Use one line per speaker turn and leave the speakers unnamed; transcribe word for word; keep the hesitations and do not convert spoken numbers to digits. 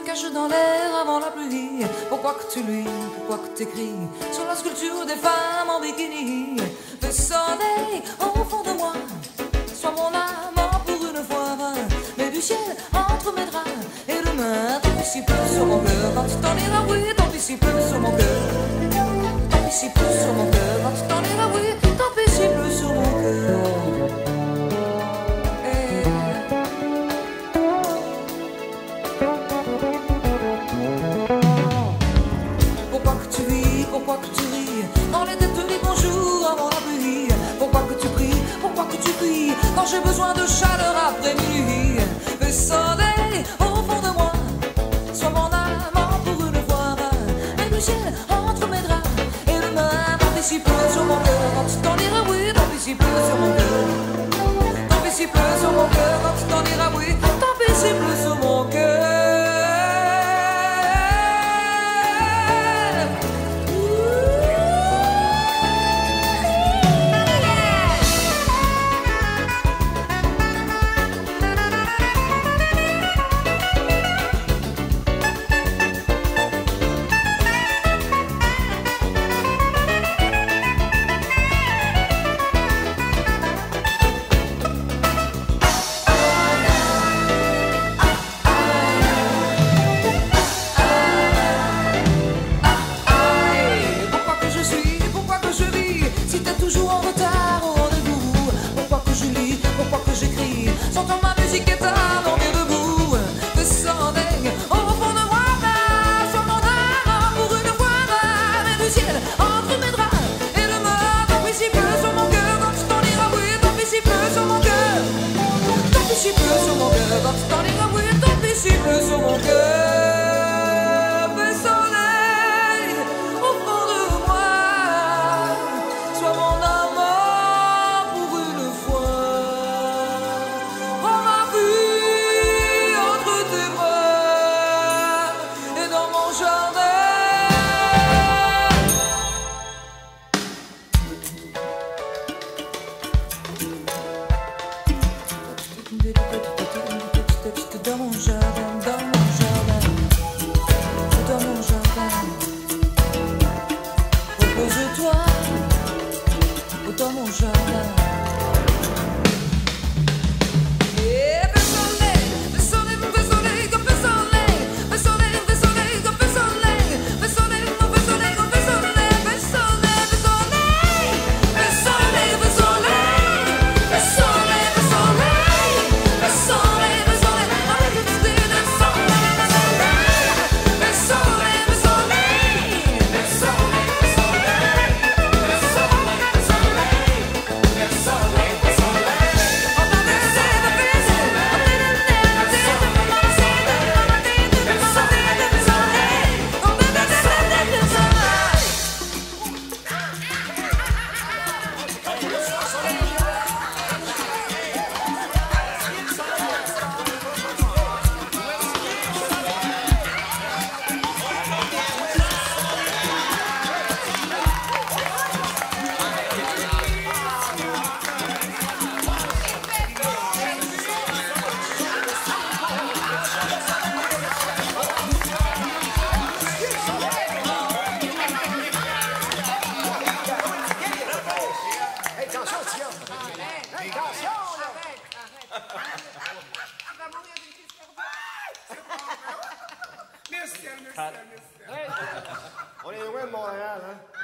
cache dans l'air avant la pluie. Pourquoi que tu lui, pourquoi que t'écris sur la sculpture des femmes en bikini? Le soleil au fond de moi, sois mon amant pour une fois. Mais du ciel entre mes draps et le main, tant pis si peu sur mon cœur. Quand tu t'en iras, oui, tant pis si peu sur mon cœur. Tant pis si peu sur mon cœur. Quand tu t'en iras, oui, tant pis si peu sur mon cœur. Pourquoi que tu ris dans les têtes de bonjour avant la pluie? Pourquoi que tu pries, pourquoi que tu pries quand j'ai besoin de chaleur après minuit? Le soleil au fond de moi, sois mon amant pour une fois. Et le ciel entre mes draps et le main, tant pis si peu sur mon cœur. Quand tu t'en iras, oui, tant pis si peu sur mon cœur. Tant pis si peu sur mon cœur. Quand tu t'en iras, oui, tant pis si peu sur mon cœur. Dans mon jardin, dans mon jardin, dans mon jardin, repose-toi dans mon jardin.
On est loin de Montréal, hein?